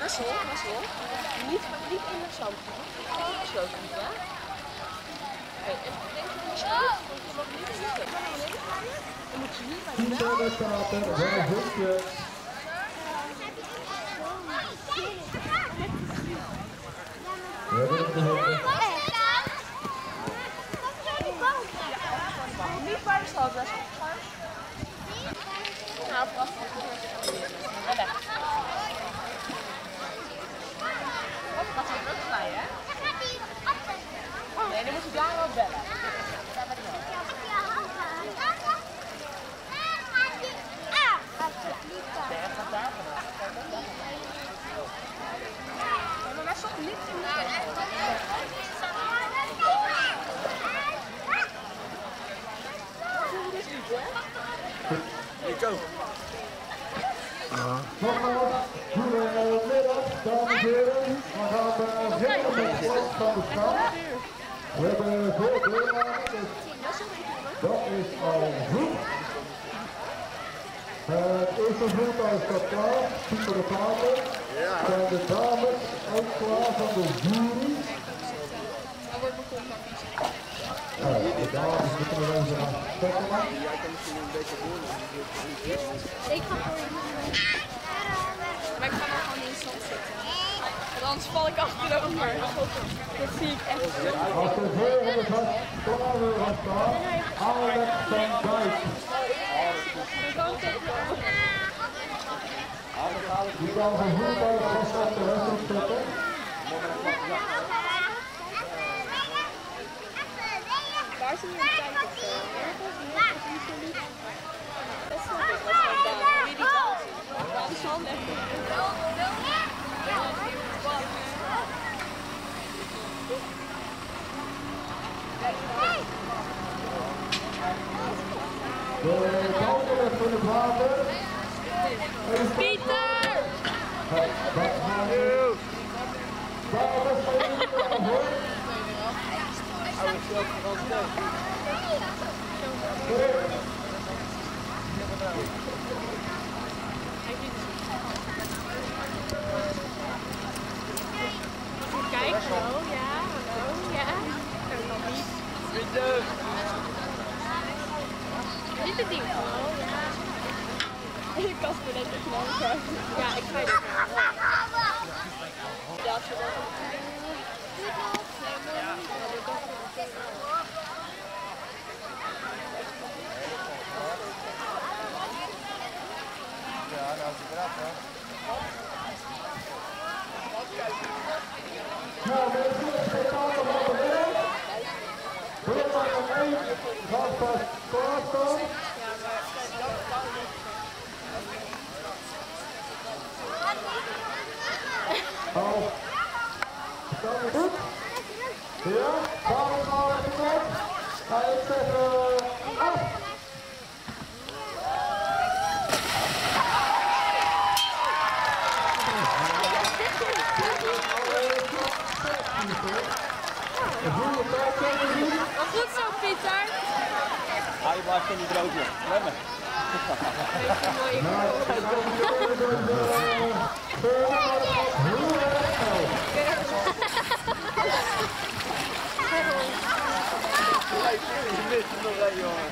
Marcel. Niet in de zand. Gesloten niet, hè? Oké, even denken in de sloot. Dan moet je hier bij de bel. Daar staat er, wel hoekje. We hebben het gehoord. Niet bij de sloot, dat is opgeschuimd. Nou, prachtig. En weg. Wat gaat hier ook bij, hè? Nee, dan moet je daar wel bellen. Daar ben ik wel. Nee, dat gaat daar vanaf. Maar wij stoppen niet in de Ik ook. Nogmaals, goedemiddag, dames en heren. We gaan beginnen met het slag van de stad. We hebben veel deelnemers, dat is al goed. Het eerste voertuig staat klaar, super de platen. Zijn de dames ook klaar van de jury? De dames moeten we even gaan stoppen. Jij kan misschien een beetje doen. Ik ga voor je. Maar ik ga er gewoon in zand zitten. Want anders val ik achterover. Dat zie ik echt. Als de volgende gast klaar wil gaan staan, Alex van Dijk. Die kan van voertuig vast op de wedstrijd zetten. Waar zie je een tijd op? Dat is wel irritatie. Dat is wel echt. De bouwwerk van het water. Pieter! Dat gaan we. Dames en heren. Kijk, hallo, ja. Dat kan niet. Niet het ding, hallo, ja. Ik kan het net even. Ja, ik ga je dit ja, als je dat Ja, nou is het eraf, hè. Nou, mensen, het gaat allemaal beginnen. Voortaan om 1 gaat pas klaarstaan. Oh, staan we goed? Ja, dames en heren, ga ik zeggen af. Wat goed zo, Pieter. Ah, je blijft niet droog, joh. Remmen. Je mist er nog één, jongen.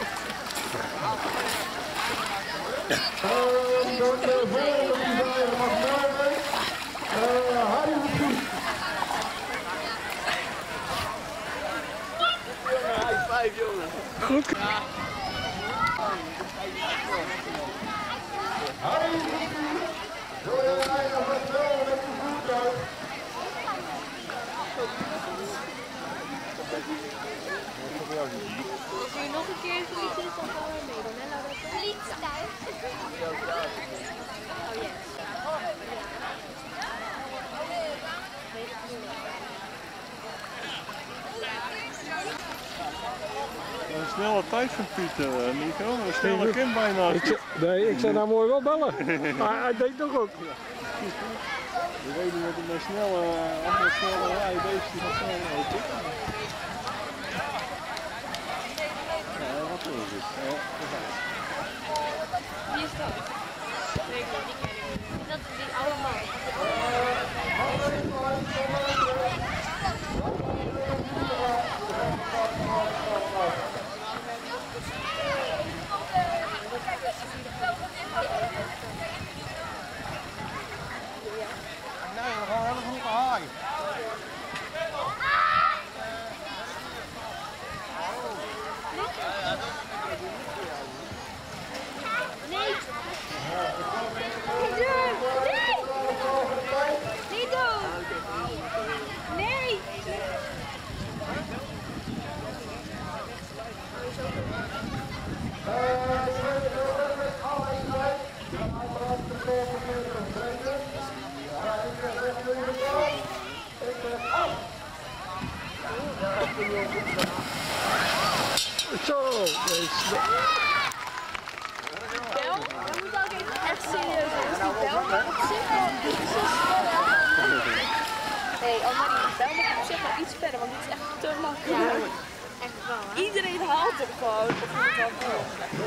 Door de volgende design mag nemen. Harry de Vries. High five, jongen. Goed. Harry de Vries. Wil jij rijden met wel met de voertuig? Als je nog een keer zoiets is, dan gaan we meedoen, hè, Laurette? Vliegtuig. Oh, yes. Een snelle tijd van Pieter, Nico. Een snelle kind bijna. Ik zou nou mooi wel bellen. Maar hij deed toch ook. Je weet niet wat een snelle, allemaal snelle rijden, deze die gaat snel lopen. Ja, wat is het? Wie is dat? Nee, die ken ik niet. Is dat die oude man? nee, Bel, dan moet ook even echt serieus zijn. Dus die bel mag op zich wel iets verder. Nee, Annemarie, die bel mag op zich wel iets verder, want dit is echt te makkelijk. Ja, echt wel, hè? Iedereen haalt hem gewoon. Of je het wel wil.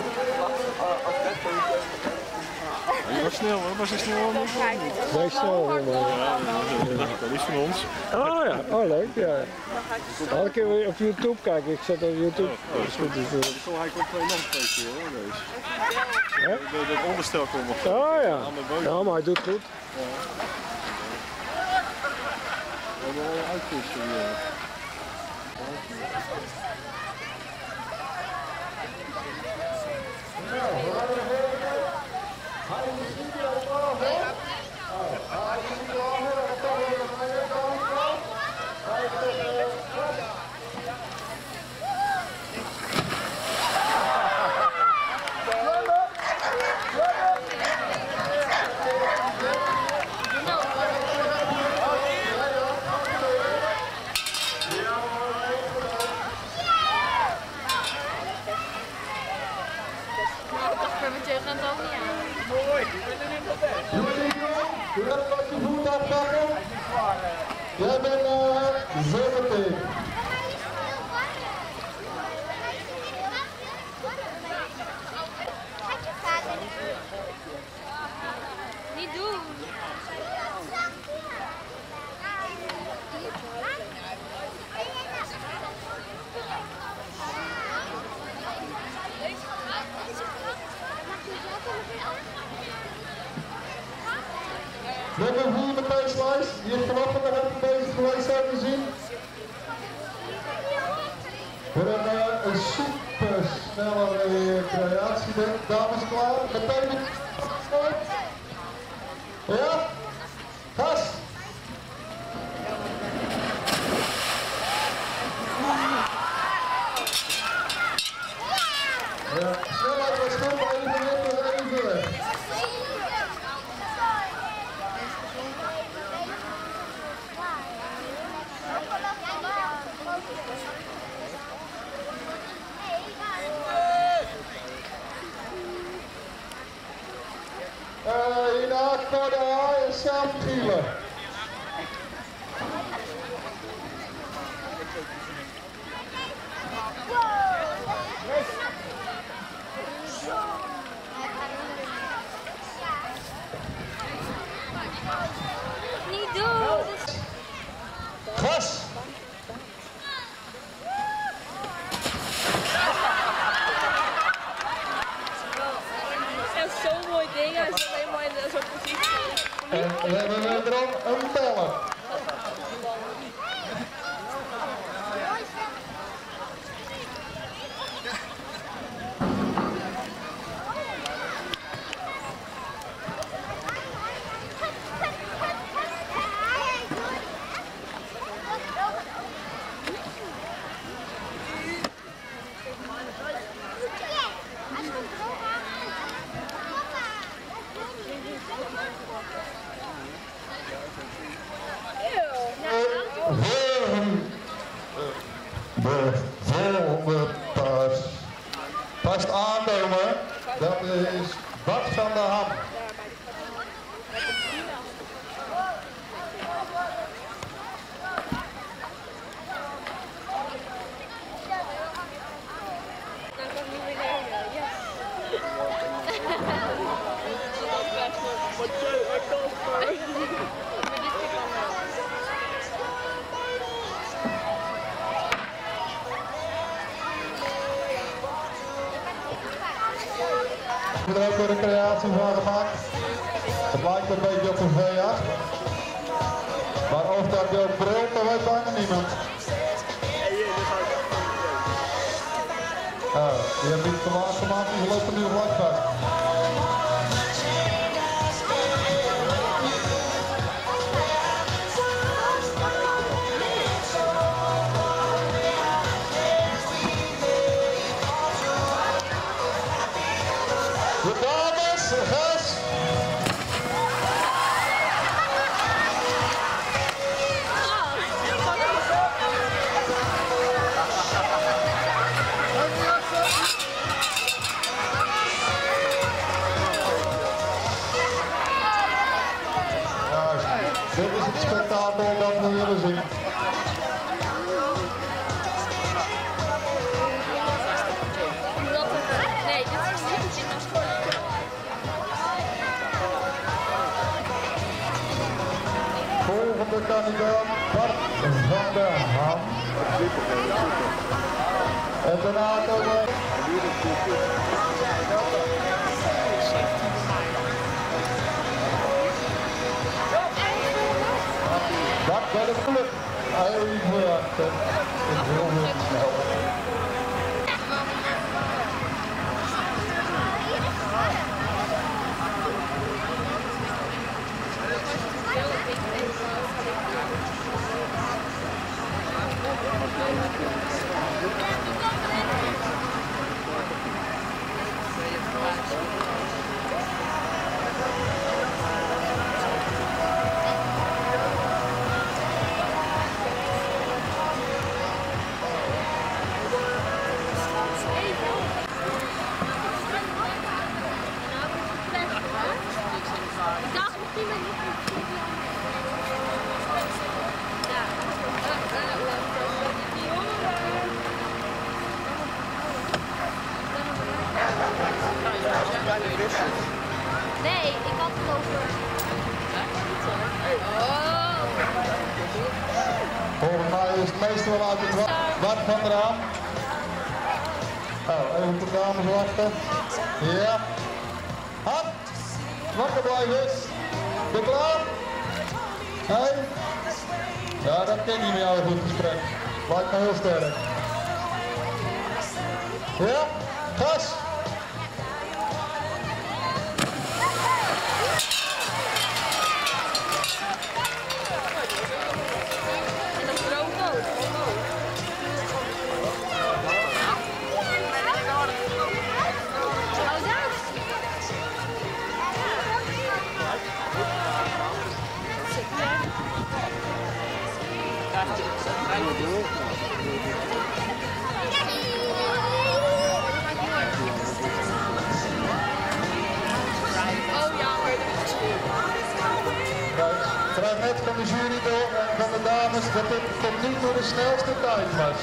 Je was snel, hoor. Was je snel? Dan ga ik het nee, wel snel. hard Maar... lopen. Dat is van ons. Oh ja, oh leuk, ja. Dan ga ik het Had ik weer op YouTube kijken, ik zet op YouTube. Dat is goed, dus, Hij komt twee nog twee keer, hoor, deze. Hè? Dat onderstel komen. Oh ja, ja, maar hij doet goed. We hebben wel een uitvissen hier. Fermenteren gaat het ook niet aan. Je hebt wat je voet afpakken. Jij bent 17. Niet doen. Nummer 4 met baseline. Die heeft vanochtend nog even bezig geweest, hebben we zien. Voor een super snelle creatie, dames klaar. Meteen. Ja? Gas! Ja, snelheid was goed, maar even weg. Hierna kan de haai en zelf gielen. Niet doen. Gas! Echt zo'n mooi ding. Hij is alleen maar in zo'n positie. En we hebben wederom een teller. De volgende past aankomen, dat is Bart van der Ham. Dan kan ik niet meer nemen. Yes. Ik heb er ook weer een creatie van gemaakt. Het lijkt een beetje op een V8. Maar of dat ook brilt, dat weet bijna niemand. Die heb ik te laat gemaakt, die loopt er nu gelijk vast. De dames, gas! Dit is het spektakel dat we willen zien. Nee, dit is niet gymnastiek. Volgende kandidaat Bart van der Ham. En daarna komen Bart bij de club. Even achter. Heel snel. Nee, ik had het over. Volgens mij is het meestal wel uit het Bart van der Ham. Oh, even de dames wachten. Ja. Hard. Wakker blijven. Ben je klaar? Nee? Ja, dat ken je niet al een goed gesprek. Lijkt me heel sterk. Ja? Gas! Krijg net van de jury door en van de dames dat dit tot nu toe de snelste tijd was.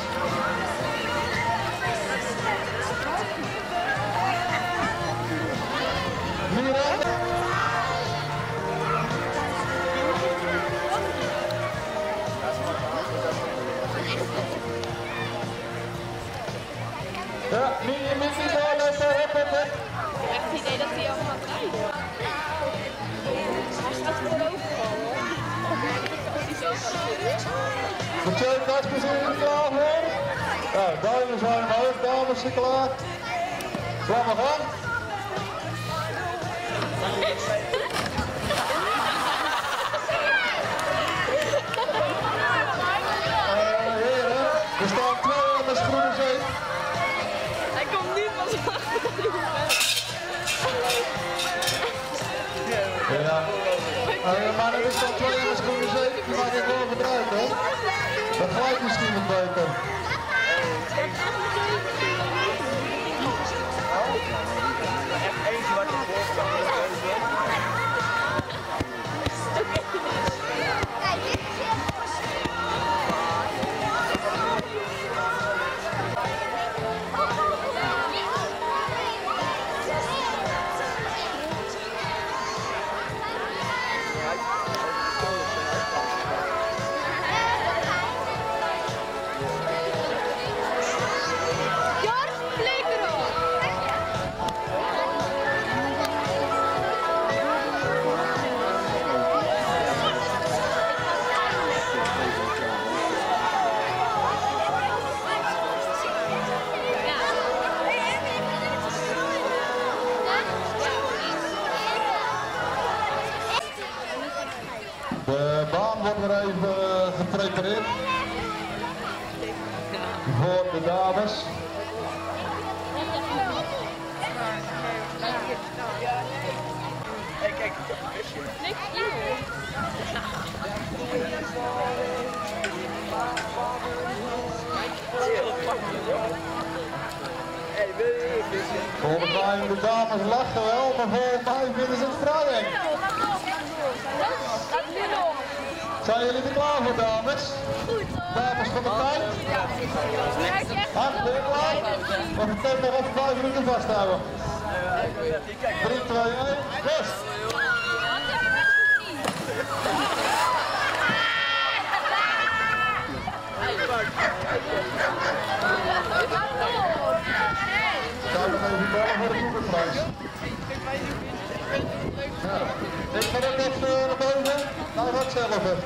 Miranda. Ja, niet doorlopen, hop. Echt het idee dat hij al gaat rijden. Hij staat voorover al. De twee kastjes zijn er klaar voor. Nou, duimen zijn omhoog, dames zijn klaar. Vlammen gaan. Heren, er staan 2 aan de groene zee. Hij komt nu pas achter. Ja. Maar er is dan 2 aan de groene zee, die maak ik wel gebruik, hè? Dat glijdt misschien een beter. Echt één zwarte De baan wordt weer even geprepareerd voor de dames. Hey, kijk, ik heb een visje. Niks hier. Hey, wil je een visje? Volgens mij de dames lachen wel, maar volgens mij vinden ze het vrij eng. Dat is nu nog. Zijn jullie er klaar voor, dames? Dames van de tijd? Hartelijk klaar? Of ik kan nog even 5 minuten vasthouden. 3, 2, 1, rust! Zou nog even bellen voor de boekenprijs? Ik ga ook even naar boven. Nou, ga ik zelf even.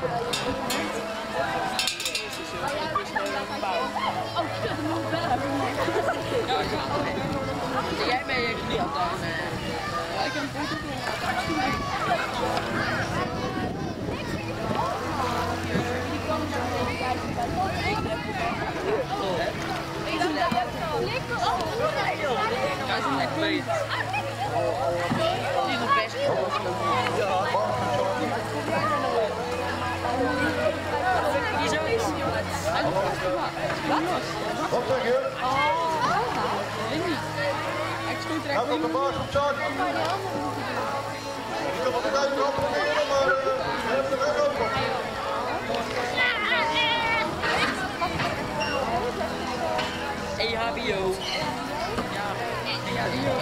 Jij mee je knie op dan. Ik heb een foto Wat zeg je? Hij komt de baas op zak. Ik kan wat even op proberen, maar hij heeft er weer open. EHBO. Ja, EHBO.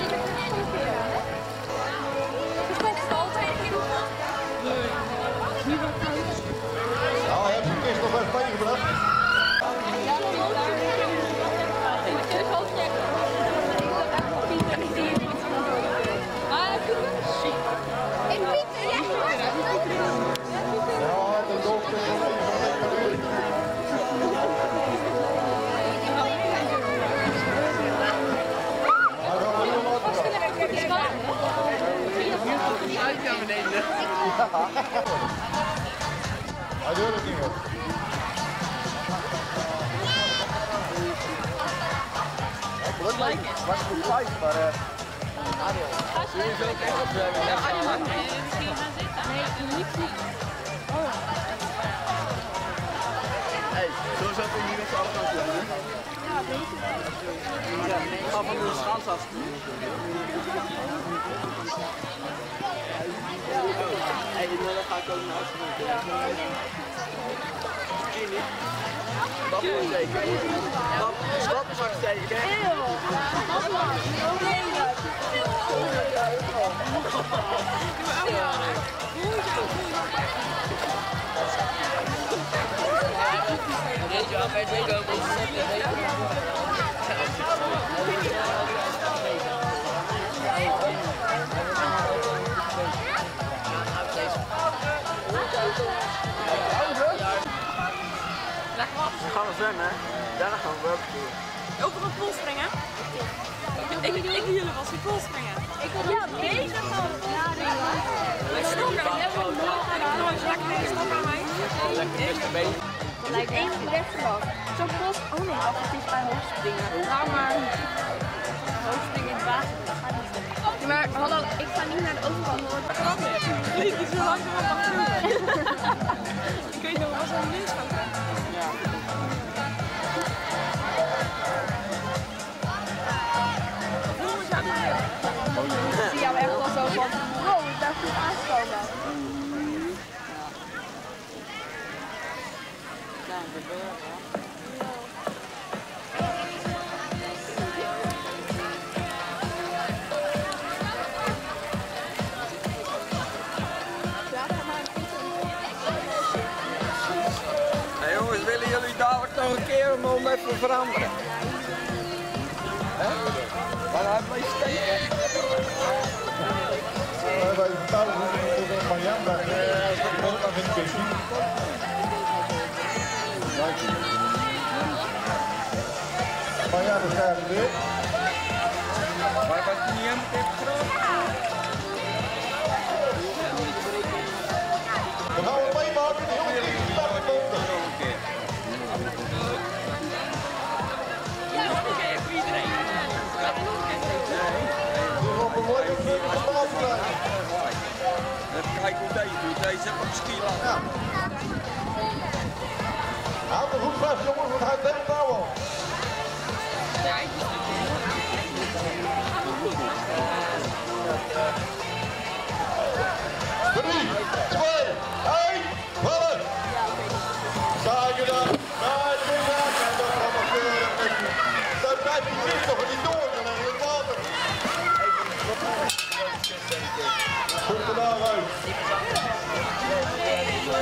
Nou, hij heeft zijn kist nog even meegebracht. Hij doet het niet meer. Was goed live, maar hey, zo zou ik niet met z'n allen gaan doen. Ja, ik ga van de schans af. Hey, dan ga ik ook naar huis. Misschien niet. Dat is zeker. Dat is wat zeker. We gaan zwemmen, daarna gaan we barbecuen. Ook op een pool springen? Ik wil jullie wel zien pool springen. Ik wil ja, nee, dat gaan we. Wij stokken, we hebben nog eens lekker mee stokken aan mij. Dat lijkt één op de rechterbank. Zo'n pool, oh nee, dat is bij hoogspringen. Nou maar, hoogspringen in het water. Ja, maar hallo, ik ga niet naar de overkant hoor. Vlieg niet zo langzaam op achterover. Ik weet nog, was er een links van. Ik zie jou echt wel zo van, wow, ik ben goed aangekomen. Hey jongens, willen jullie dadelijk nog een keer om even veranderen? Maar hij blijft steken. We hebben even pauze van Jan bij de discussie. Maar ja, dat zijn we weer. Maar wat je niet helemaal heeft gedaan? We gaan het meemaken, heel de eerste start komt er. Even kijken hoe deze doet. Deze heeft een ski lang. Ja. Houd er goed vast jongens, want hij denkt nou al. Drie, 2, 1, vallen!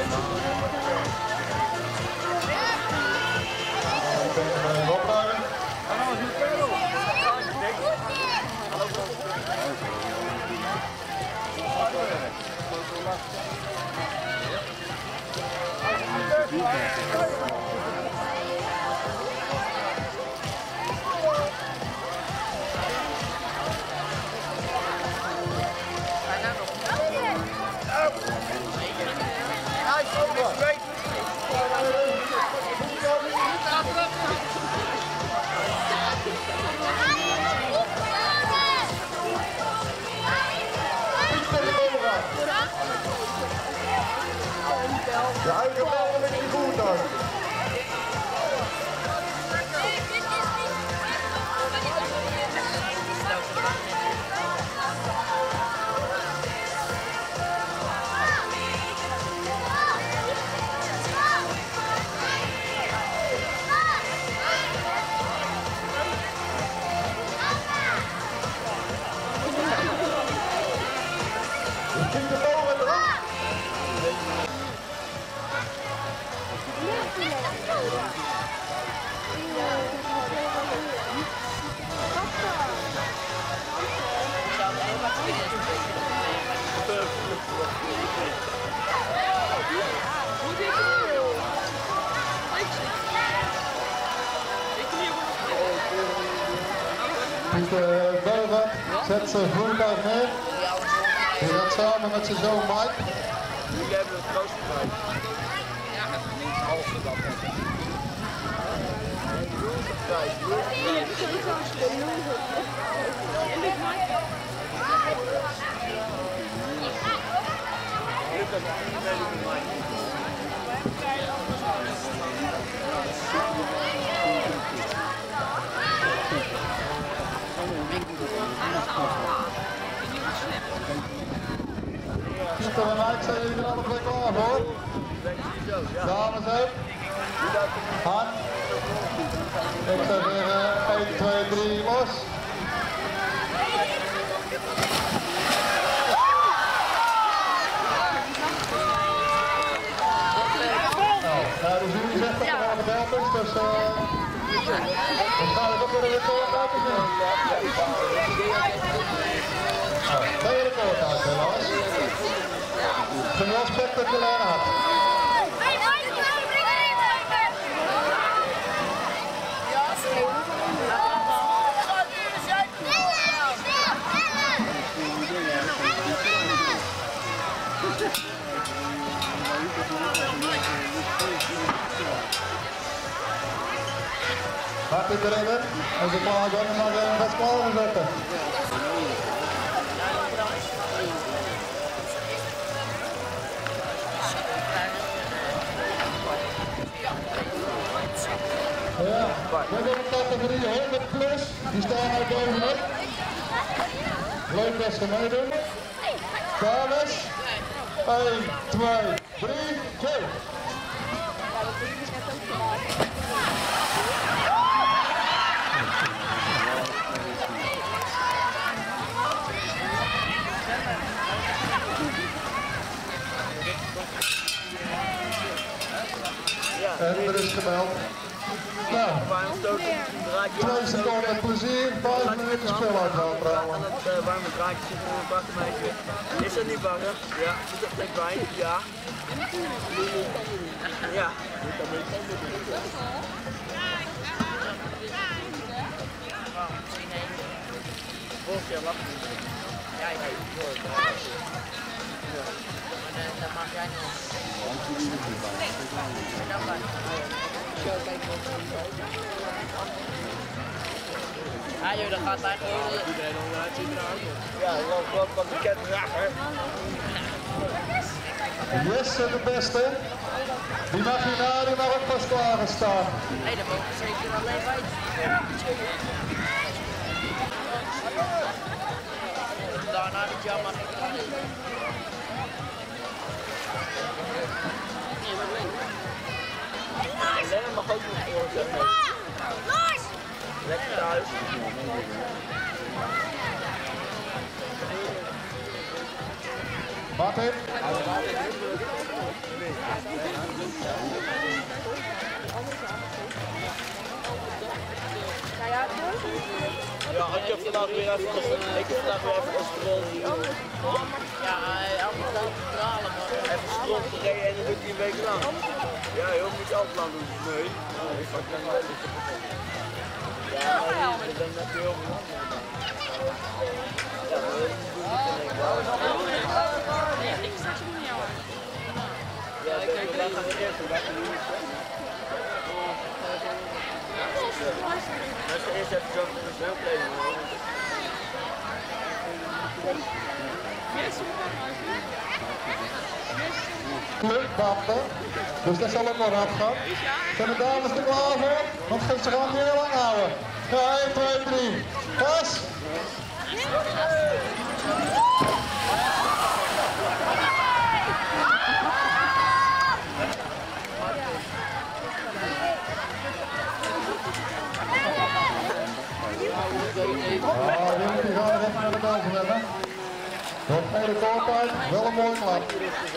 De eigen bal een beetje goed dan. Schiet de bal met erop. Pieter Belvat zet zijn voertuig neer. Hij gaat samen met zijn zoon Mike. Jullie hebben het troost gebruikt. Als ze dat hebben. Pieter en Mike, zijn jullie er alle twee klaar voor? Dames ook. Han. Ik zou zeggen 1, 2, 3, los. Nou, dus jullie zegt dat er al gebeld is, dus waarschijnlijk ook weer een record te zien. Tweede record uit, helaas. Het is een wel spectaculair hard. Gaat u erin? Als je klaar bent, mag je best klaar zetten. Ja, we hebben een categorie 100 plus, die staan er bovenop. Leuk dat ze meedoen. Dames, 1, 2, 3, go! En er is gemeld. Nou, 2 seconden plezier, 5 minuten speluithaal trouwens. Het warme draadje zit in een bakkenmeisje. Is dat niet warm? Ja, zit er gelijk bij? Ja. Ja. Volgend jaar wachten. Ja, nee. Dat mag jij nog. Ja joh, dat gaat eigenlijk iedereen onderuit zien eruit. Ja, wat bekend rager. Yes, de beste. Die mag hierna, die mag ook pas klaar staan. Nee, dat moet zeker alleen bij. Daarna dit jaar mag ik het niet. Lennon mag ook nog voor zeggen. Lekker thuis. Martin. Ja, ik heb vandaag weer even gestrond. Ja, elke dag verhalen, maar even stront gereden en dan doet hij een week lang. Ja, je hoeft niet elk lang doen. Nee. Ja, ik ben net heel veel. Ja, maar dat doe ik niet. Ik sta zo niet jou. Ja, wij gaan het eerst doen. Wij gaan nu niet. Mensen eerst even zo voor de zwemkleding. Clubbanden, dus dat zal ook nog afgaan. Zijn de dames er klaar voor? Want ze gaan het heel lang houden. Ja, 1, 2, 3. Pas! Die gaan er even naar de bel voor hebben. Dat tweede kooltijd, wel een mooi klap.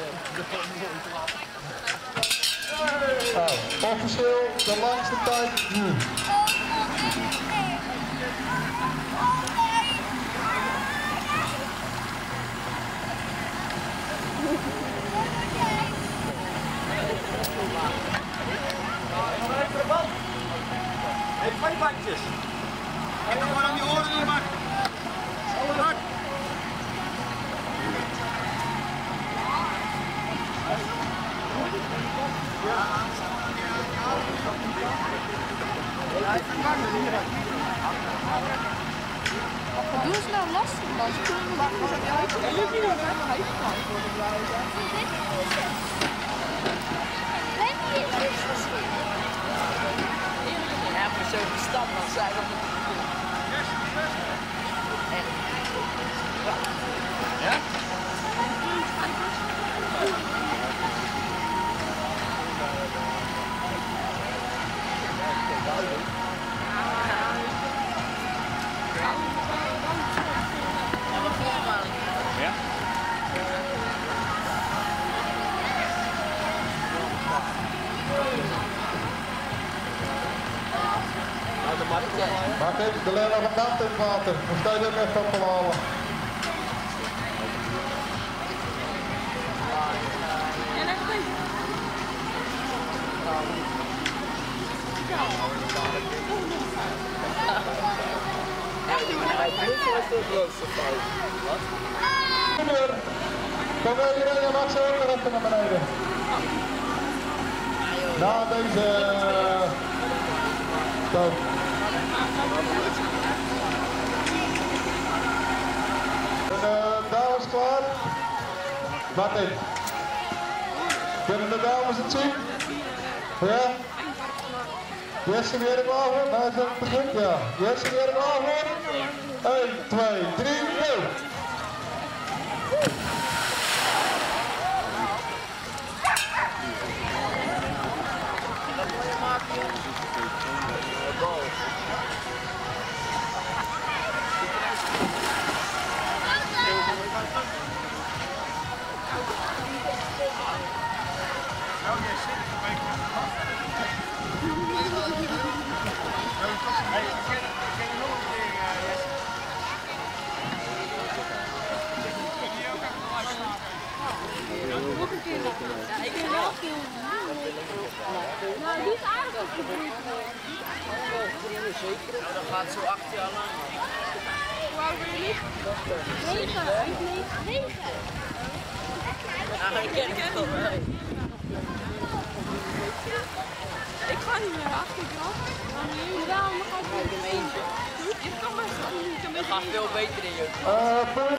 Officieel de langste tijd nu. Hey, 2 bandjes. Ik ga gewoon aan die oren in, maar. Doe eens nou lastig, man. Ze kunnen maar dat lukt niet nog, hè? Hij is klaar voor de blauwe. Ja, maar zo'n verstand dan zijn we niet. Echt. Ja? Ja? Martin, de lijn nog een kant in het water. Dan sta je er even op te halen. En even bezig. Dit was de grootste fout. Wat? Kom iedereen en Max ook nog even naar beneden. Na deze stap. De dames klaar? Martin. Kunnen de dames het zien? Ja? Jesse weer er klaar voor? Nou, is het begint? Ja. Jesse weer er klaar voor? 1, 2, 3, go! Ja, ik wil wel veel. Nou, die is aardig gebeurd. Nou, dan gaat zo 8 jaar lang. Hoe oud ben je? 9. Hij is 9. Ja, ik ken het wel. Ik ga niet meer achter de kant. Wel, maar ga ik in eentje. Ik kan maar zo. Dat gaat veel beter in je.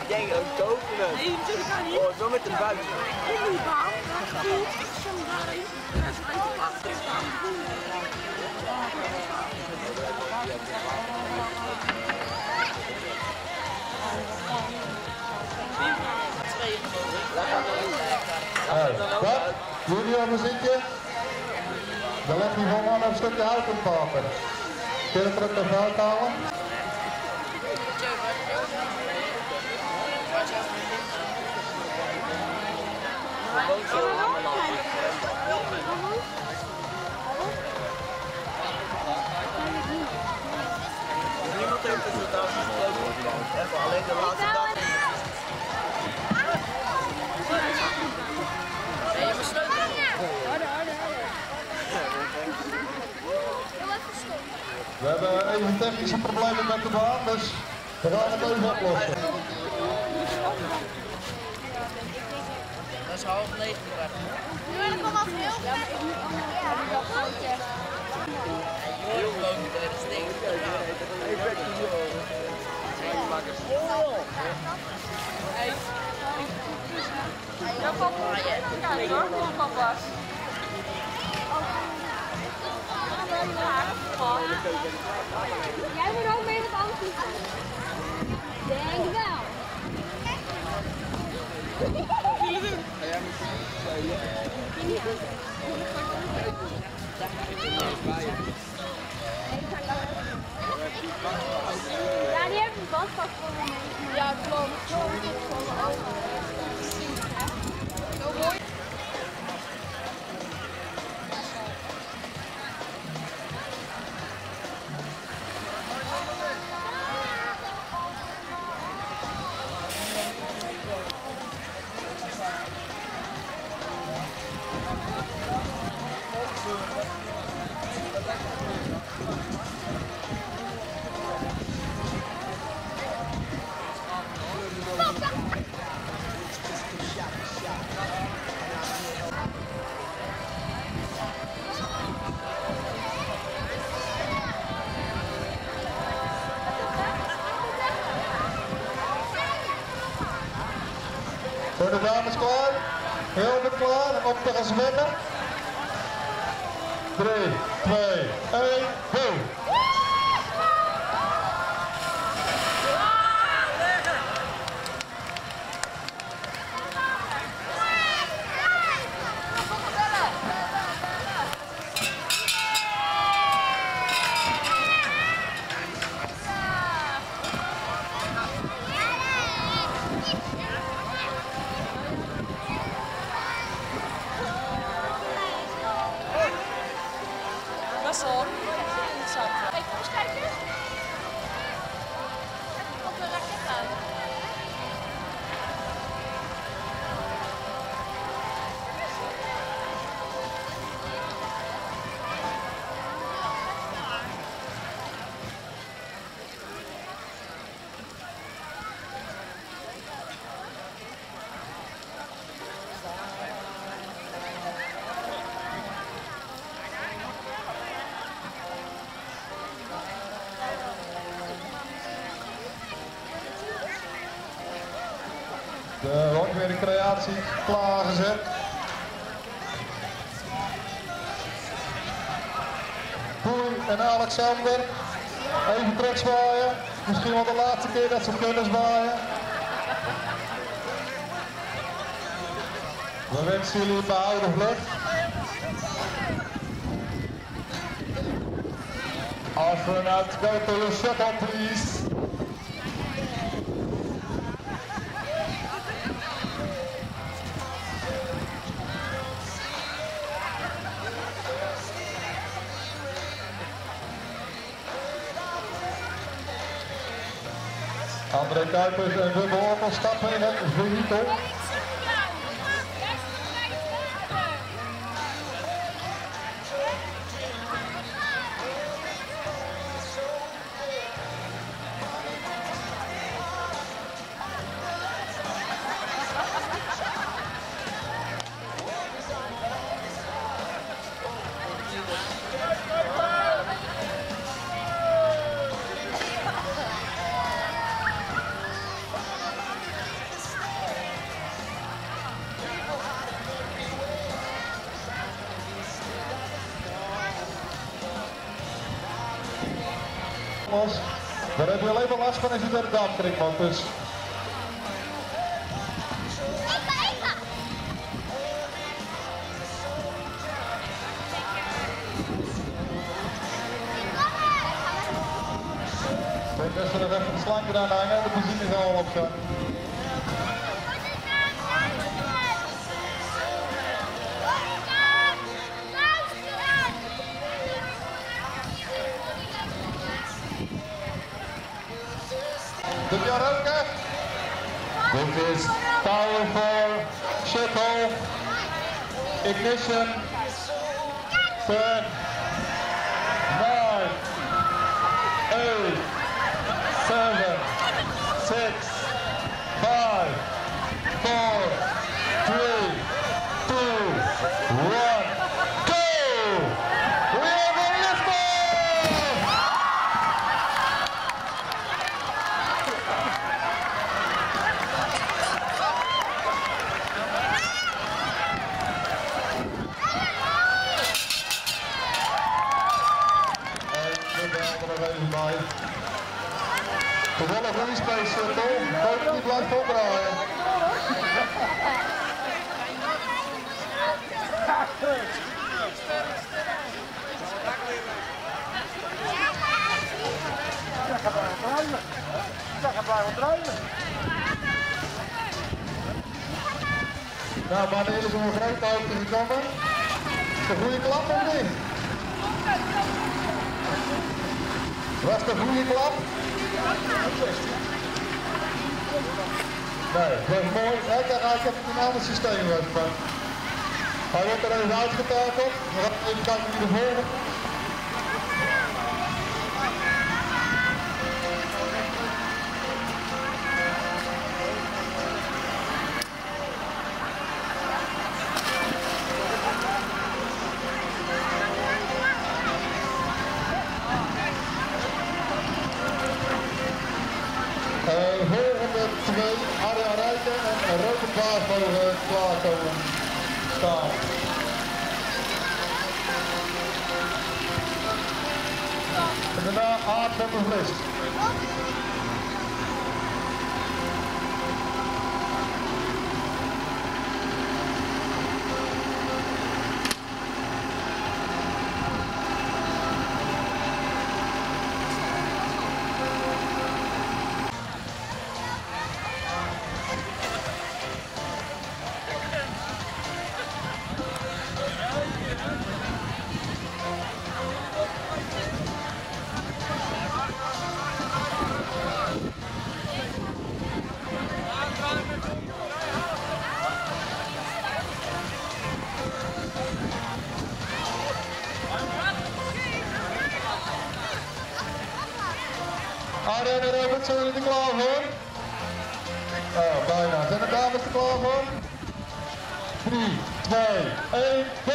denk een coconut. Nee, natuurlijk kan niet. Oh, zo met de buik. In die baan, daar voelt ik zo'n daarin. En ze uit de plaats tegenaan voelen. Wat? Junior muziekje? Dan leg je gewoon maar een stukje hout in het water. Kun je het terug naar houden? Niemand heeft het totaal gesproken. Even alleen de laatste dag. We hebben even technische problemen met de baan, dus we gaan het even oplossen. Dat is 8:30. Nu kom af heel ver. Heel groot met hele sting. Ja, papa. Kijk hoor, kom papa. Jij moet ook mee met alles. Denk wel. Ja, die heeft een badpak voor me mee. Ja, klopt. Zo mooi. Zijn de dames klaar? Heel goed klaar om te gaan zwemmen? 3, 2, 1, go! Best wel interessant. Kijk, kom eens kijken. Op de raket aan. De honkweercreatie klaargezet. Poei en Alexander, even terugzwaaien. Misschien wel de laatste keer dat ze kunnen zwaaien. We wensen jullie een behouden vlucht. Astronaut, go to your shuttle please. André Kuipers en Wubbe Ormel stappen in het vehikel. los. Daar heb je alleen maar last van als je naar de dampkring moet. Dus. Ik denk dat ze er even de slanken aan hangen en de benzine gaan al op zijn. Doe je roken? Dit is power for shuttle, ignition, 10, 9, 8, 7, 6, 5, 4, 3, 2, 1, go! We have a liftoff! Toevallig een Space Shuttle, hoop dat die blijft opdraaien. Nou, maar de hele zo'n grote hoogte gekomen. Is een goede klap of niet? Was het een goede klap? Nee, dat was mooi. Ik heb het een ander systeem van. Hij wordt er even uitgetakeld. We gaan even kijken wie de volgende. Volgende twee, Arjan Rijken en Robert Baas mogen klaarkomen staan. En daarna Aard van de Vlist. Arjen en Robert, zijn jullie er klaar voor? Oh, bijna. Zijn de dames er klaar voor? 3, 2, 1, go!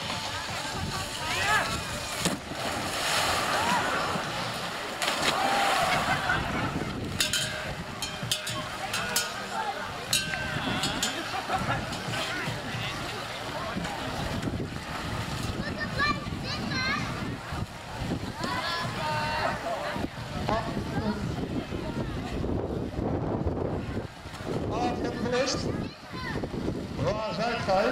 Waar zijt gij?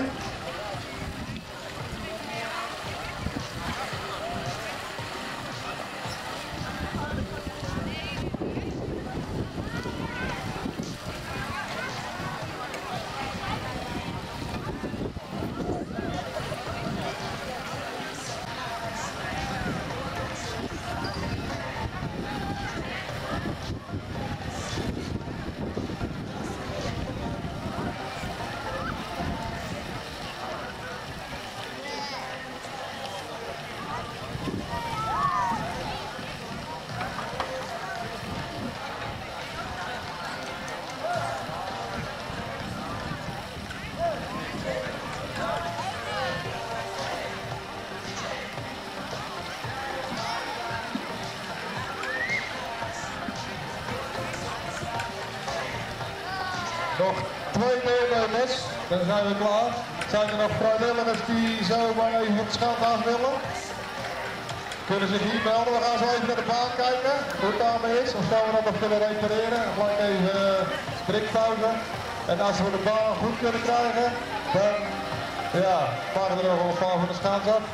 Nog 2 deelnemers, dan zijn we klaar. Zijn er nog vrijwilligers die zo maar even op het scheld af willen? kunnen zich hier melden. We gaan zo even naar de baan kijken, hoe het daarmee is. Of gaan we dat nog kunnen repareren. Gelijk even sprikpauze. En als we de baan goed kunnen krijgen, dan ja, maken we er nog wel een paar van de schaats af.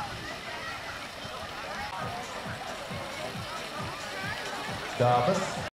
Dames.